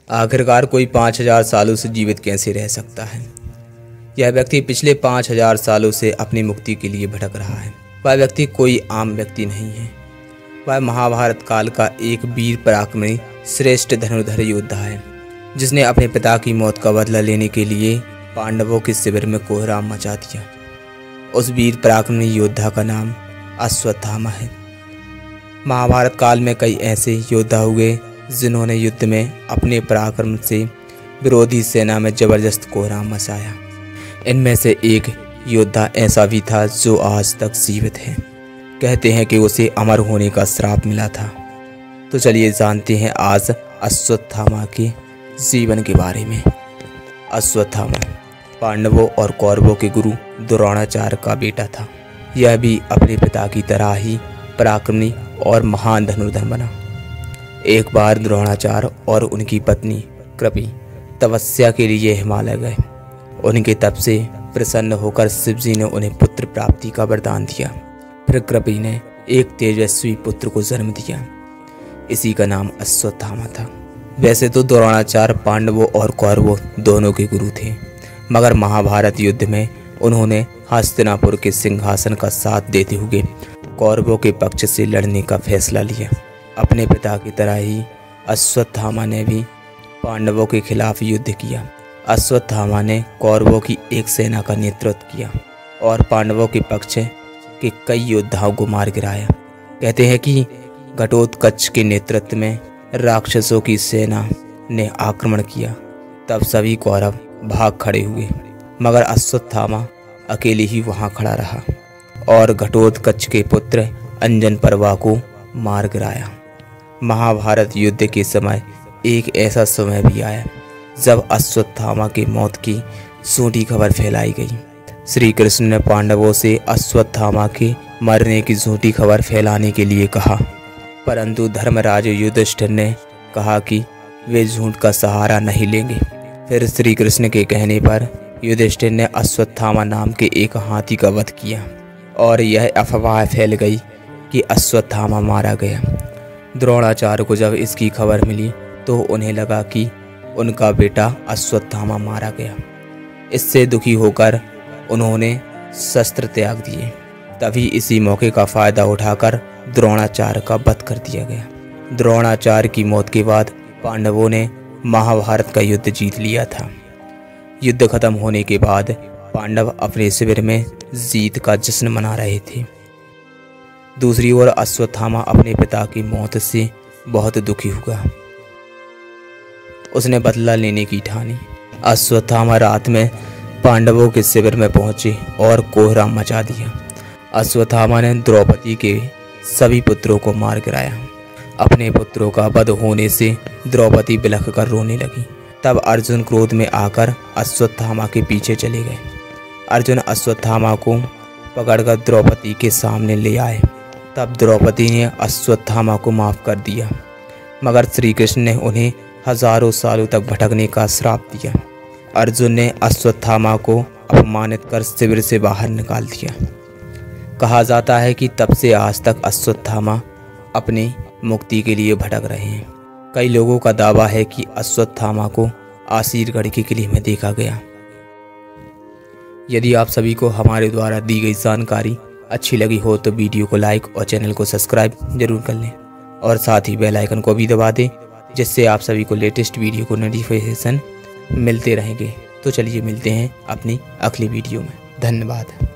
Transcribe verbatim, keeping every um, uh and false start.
आखिरकार कोई पाँच हजार सालों से जीवित कैसे रह सकता है। यह व्यक्ति पिछले पाँच हजार सालों से अपनी मुक्ति के लिए भटक रहा है। वह व्यक्ति कोई आम व्यक्ति नहीं है। वह महाभारत काल का एक वीर पराक्रमी श्रेष्ठ धनुर्धर योद्धा है, जिसने अपने पिता की मौत का बदला लेने के लिए पांडवों के शिविर में कोहराम मचा दिया। उस वीर पराक्रमी योद्धा का नाम अश्वत्थामा है। महाभारत काल में कई ऐसे योद्धा हुए जिन्होंने युद्ध में अपने पराक्रम से विरोधी सेना में जबरदस्त कोहराम मचाया। इनमें से एक योद्धा ऐसा भी था जो आज तक जीवित है। कहते हैं कि उसे अमर होने का श्राप मिला था। तो चलिए जानते हैं आज अश्वत्थामा के जीवन के बारे में। अश्वत्थामा पांडवों और कौरवों के गुरु द्रोणाचार्य का बेटा था। यह भी अपने पिता की तरह ही पराक्रमी और महान धनुर्धर बना। एक बार द्रोणाचार्य और उनकी पत्नी कृपि तपस्या के लिए हिमालय गए। उनके तप से प्रसन्न होकर शिवजी ने उन्हें पुत्र प्राप्ति का वरदान दिया। फिर कृपि ने एक तेजस्वी पुत्र को जन्म दिया। इसी का नाम अश्वत्थामा था। वैसे तो द्रोणाचार्य पांडवों और कौरवों दोनों के गुरु थे, मगर महाभारत युद्ध में उन्होंने हस्तिनापुर के सिंहासन का साथ देते हुए कौरवों के पक्ष से लड़ने का फैसला लिया। अपने पिता की तरह ही अश्वत्थामा ने भी पांडवों के खिलाफ युद्ध किया। अश्वत्थामा ने कौरवों की एक सेना का नेतृत्व किया और पांडवों के पक्ष के कई योद्धाओं को मार गिराया। कहते हैं कि घटोत्कच के नेतृत्व में राक्षसों की सेना ने आक्रमण किया। तब सभी कौरव भाग खड़े हुए, मगर अश्वत्थामा अकेले ही वहां खड़ा रहा और घटोत्कच के पुत्र अंजन पर्वा को मार गिराया। महाभारत युद्ध के समय एक ऐसा समय भी आया जब अश्वत्थामा की मौत की झूठी खबर फैलाई गई। श्री कृष्ण ने पांडवों से अश्वत्थामा के मरने की झूठी खबर फैलाने के लिए कहा, परंतु धर्मराज युधिष्ठिर ने कहा कि वे झूठ का सहारा नहीं लेंगे। फिर श्री कृष्ण के कहने पर युधिष्ठिर ने अश्वत्थामा नाम के एक हाथी का वध किया और यह अफवाह फैल गई कि अश्वत्थामा मारा गया। द्रोणाचार्य को जब इसकी खबर मिली तो उन्हें लगा कि उनका बेटा अश्वत्थामा मारा गया। इससे दुखी होकर उन्होंने शस्त्र त्याग दिए। तभी इसी मौके का फायदा उठाकर द्रोणाचार्य का वध कर दिया गया। द्रोणाचार्य की मौत के बाद पांडवों ने महाभारत का युद्ध जीत लिया था। युद्ध खत्म होने के बाद पांडव अपने शिविर में जीत का जश्न मना रहे थे। दूसरी ओर अश्वत्थामा अपने पिता की मौत से बहुत दुखी हुआ। उसने बदला लेने की ठानी। अश्वत्थामा रात में पांडवों के शिविर में पहुंचे और कोहराम मचा दिया। अश्वत्थामा ने द्रौपदी के सभी पुत्रों को मार गिराया। अपने पुत्रों का वध होने से द्रौपदी बिलख कर रोने लगी। तब अर्जुन क्रोध में आकर अश्वत्थामा के पीछे चले गए। अर्जुन अश्वत्थामा को पकड़कर द्रौपदी के सामने ले आए। तब द्रौपदी ने अश्वत्थामा को माफ कर दिया, मगर श्री कृष्ण ने उन्हें हजारों सालों तक भटकने का श्राप दिया। अर्जुन ने अश्वत्थामा को अपमानित कर शिविर से बाहर निकाल दिया। कहा जाता है कि तब से आज तक अश्वत्थामा अपनी मुक्ति के लिए भटक रहे हैं। कई लोगों का दावा है कि अश्वत्थामा को आसीरगढ़ के किले में देखा गया। यदि आप सभी को हमारे द्वारा दी गई जानकारी अच्छी लगी हो तो वीडियो को लाइक और चैनल को सब्सक्राइब जरूर कर लें और साथ ही बेल आइकन को भी दबा दें, जिससे आप सभी को लेटेस्ट वीडियो को नोटिफिकेशन मिलते रहेंगे। तो चलिए मिलते हैं अपनी अगली वीडियो में। धन्यवाद।